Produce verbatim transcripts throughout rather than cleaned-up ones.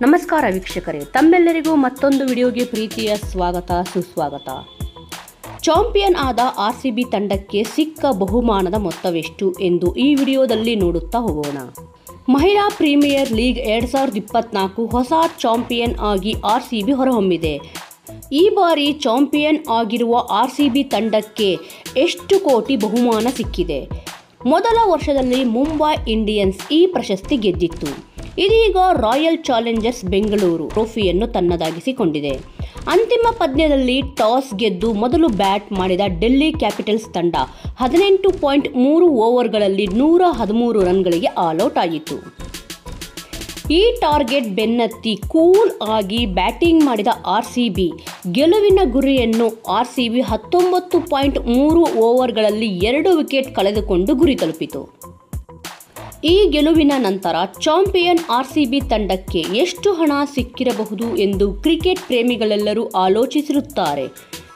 ನಮಸ್ಕಾರ ವೀಕ್ಷಕರೇ, ತಮ್ಮೆಲ್ಲರಿಗೂ ಮತ್ತೊಂದು ವಿಡಿಯೋಗೆ ಪ್ರೀತಿಯ ಸ್ವಾಗತ ಸುಸ್ವಾಗತ. ಚಾಂಪಿಯನ್ ಆದ ಆರ್ಸಿಬಿ ತಂಡಕ್ಕೆ ಸಿಕ್ಕ ಬಹುಮಾನದ ಮೊತ್ತವೆಷ್ಟು ಎಂದು ಈ ವಿಡಿಯೋದಲ್ಲಿ ನೋಡುತ್ತಾ ಹೋಗೋಣ. ಮಹಿಳಾ ಪ್ರೀಮಿಯರ್ ಲೀಗ್ ಎರಡು ಸಾವಿರದ ಇಪ್ಪತ್ನಾಲ್ಕು ಹೊಸ ಚಾಂಪಿಯನ್ ಆಗಿ ಆರ್ಸಿಬಿ ಹೊರಹೊಮ್ಮಿದೆ. ಈ ಬಾರಿ ಚಾಂಪಿಯನ್ ಆಗಿರುವ ಆರ್ಸಿಬಿ ತಂಡಕ್ಕೆ ಎಷ್ಟು ಕೋಟಿ ಬಹುಮಾನ ಸಿಕ್ಕಿದೆ? ಮೊದಲ ವರ್ಷದಲ್ಲಿ ಮುಂಬೈ ಇಂಡಿಯನ್ಸ್ ಈ ಪ್ರಶಸ್ತಿ ಗೆದ್ದಿತ್ತು. ಇದೀಗ ರಾಯಲ್ ಚಾಲೆಂಜರ್ಸ್ ಬೆಂಗಳೂರು ಟ್ರೋಫಿಯನ್ನು ತನ್ನದಾಗಿಸಿಕೊಂಡಿದೆ. ಅಂತಿಮ ಪಂದ್ಯದಲ್ಲಿ ಟಾಸ್ ಗೆದ್ದು ಮೊದಲು ಬ್ಯಾಟ್ ಮಾಡಿದ ಡೆಲ್ಲಿ ಕ್ಯಾಪಿಟಲ್ಸ್ ತಂಡ ಹದಿನೆಂಟು ಪಾಯಿಂಟ್ ಮೂರು ಓವರ್ಗಳಲ್ಲಿ ನೂರ ಹದಿಮೂರು ರನ್ಗಳಿಗೆ ಆಲ್ಔಟ್ ಆಯಿತು. ಈ ಟಾರ್ಗೆಟ್ ಬೆನ್ನತ್ತಿ ಕೂಲ್ ಆಗಿ ಬ್ಯಾಟಿಂಗ್ ಮಾಡಿದ ಆರ್ಸಿಬಿ ಗೆಲುವಿನ ಗುರಿಯನ್ನು ಆರ್ಸಿಬಿ ಹತ್ತೊಂಬತ್ತು ಪಾಯಿಂಟ್ ಮೂರು ಓವರ್ಗಳಲ್ಲಿ ಎರಡು ವಿಕೆಟ್ ಕಳೆದುಕೊಂಡು ಗುರಿ ತಲುಪಿತು. ಈ ಗೆಲುವಿನ ನಂತರ ಚಾಂಪಿಯನ್ ಆರ್ಸಿಬಿ ತಂಡಕ್ಕೆ ಎಷ್ಟು ಹಣ ಸಿಕ್ಕಿರಬಹುದು ಎಂದು ಕ್ರಿಕೆಟ್ ಪ್ರೇಮಿಗಳೆಲ್ಲರೂ ಆಲೋಚಿಸಿರುತ್ತಾರೆ.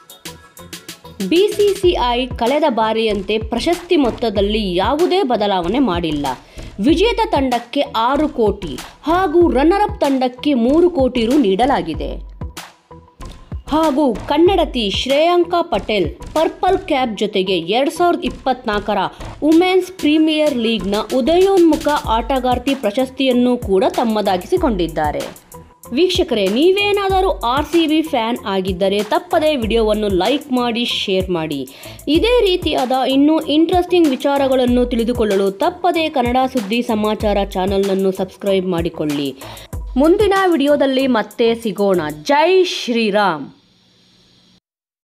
ಬಿಸಿಸಿಐ ಕಳೆದ ಬಾರಿಯಂತೆ ಪ್ರಶಸ್ತಿ ಮೊತ್ತದಲ್ಲಿ ಯಾವುದೇ ಬದಲಾವಣೆ ಮಾಡಿಲ್ಲ. ವಿಜೇತ ತಂಡಕ್ಕೆ ಆರು ಕೋಟಿ ಹಾಗೂ ರನ್ನರ್ ಅಪ್ ತಂಡಕ್ಕೆ ಮೂರು ಕೋಟಿ ರು ನೀಡಲಾಗಿದೆ. ಹಾಗೂ ಕನ್ನಡತಿ ಶ್ರೇಯಾಂಕಾ ಪಟೇಲ್ ಪರ್ಪಲ್ ಕ್ಯಾಪ್ ಜೊತೆಗೆ ಎರಡು ಸಾವಿರದ ಇಪ್ಪತ್ನಾಲ್ಕರ ವುಮೆನ್ಸ್ ಪ್ರೀಮಿಯರ್ ಲೀಗ್ನ ಉದಯೋನ್ಮುಖ ಆಟಗಾರ್ತಿ ಪ್ರಶಸ್ತಿಯನ್ನು ಕೂಡ ತಮ್ಮದಾಗಿಸಿಕೊಂಡಿದ್ದಾರೆ. ವೀಕ್ಷಕರೇ, ನೀವೇನಾದರೂ ಆರ್ಸಿಬಿ ಫ್ಯಾನ್ ಆಗಿದ್ದರೆ ತಪ್ಪದೇ ವಿಡಿಯೋವನ್ನು ಲೈಕ್ ಮಾಡಿ, ಶೇರ್ ಮಾಡಿ. ಇದೇ ರೀತಿಯಾದ ಇನ್ನೂ ಇಂಟ್ರೆಸ್ಟಿಂಗ್ ವಿಚಾರಗಳನ್ನು ತಿಳಿದುಕೊಳ್ಳಲು ತಪ್ಪದೇ ಕನ್ನಡ ಸುದ್ದಿ ಸಮಾಚಾರ ಚಾನೆಲ್ನನ್ನು ಸಬ್ಸ್ಕ್ರೈಬ್ ಮಾಡಿಕೊಳ್ಳಿ. ಮುಂದಿನ ವಿಡಿಯೋದಲ್ಲಿ ಮತ್ತೆ ಸಿಗೋಣ. ಜೈ ಶ್ರೀರಾಮ್.